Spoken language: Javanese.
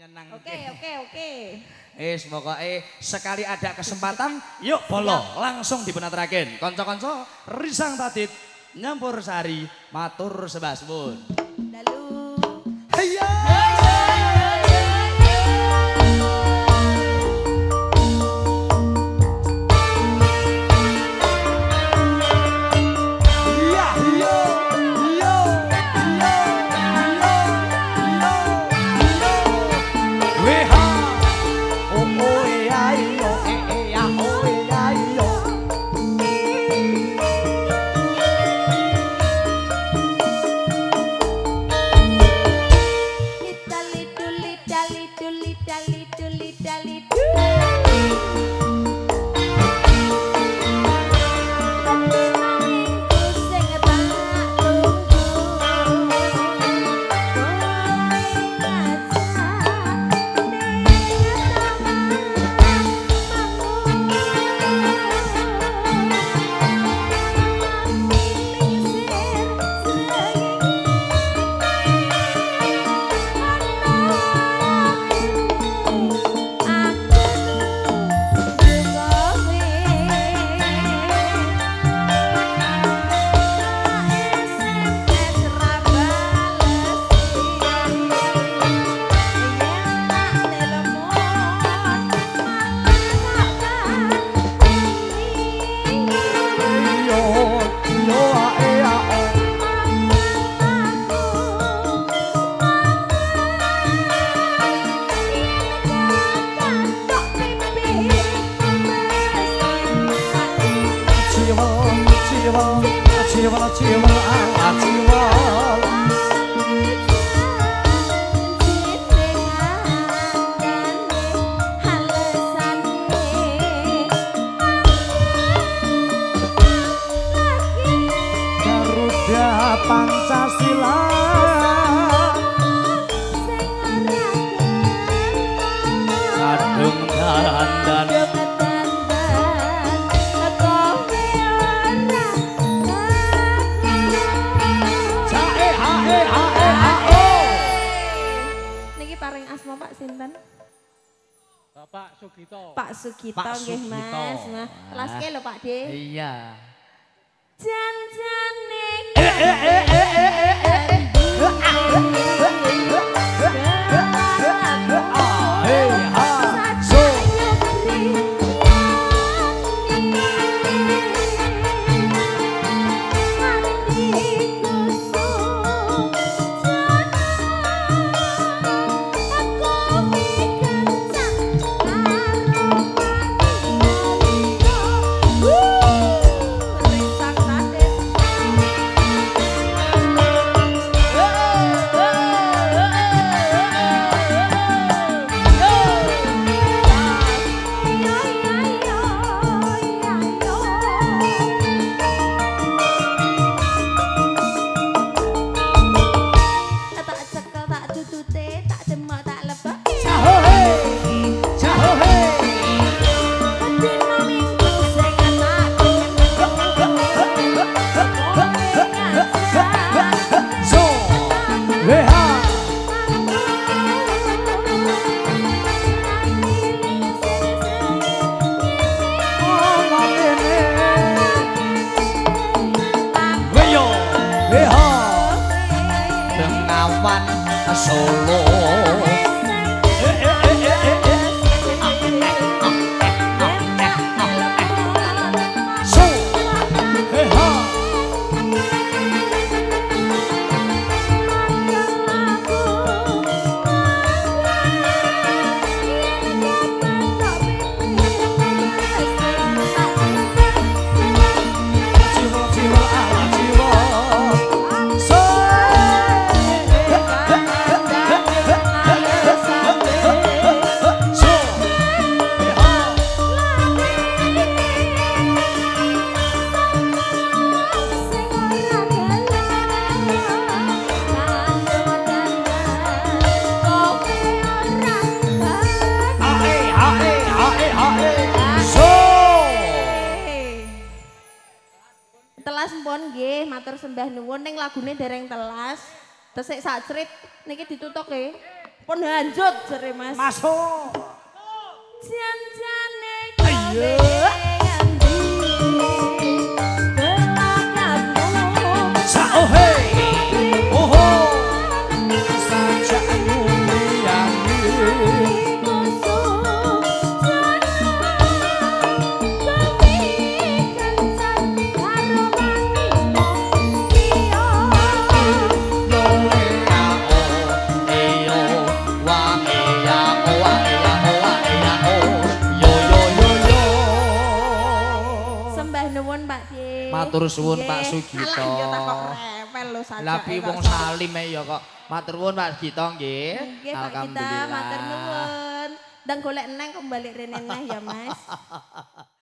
Oke. Semoga sekali ada kesempatan, yuk bolo langsung dipenaturaken. Konco-konco risang tadit nyampur sari matur sebasmun. Dalu. Hayya. Pancasila kadung dandan niki paring asma Pak sinten? Bapak Sugito. Pak Sugito nggih Mas. Laske lho Pak De. Iya. Janjane Solo telas mpun nggih, matur sembah nuwun ning lagune dereng telas. Tesik sak crit niki ditutuke. Pun lanjut jere Mas. Masuk. Janjane Ayo. endi belakangmu Saohe. Oho. Sajakmu yang matur suwun Pak Sugito. Alah tak kok rewel lho sajake. Lapi wong salim ya kok. Matur nuwun Pak Sugito nggih. Nggih Pak Gita, matur nuwun. Ndang golek neng kembali rene neh ya Mas.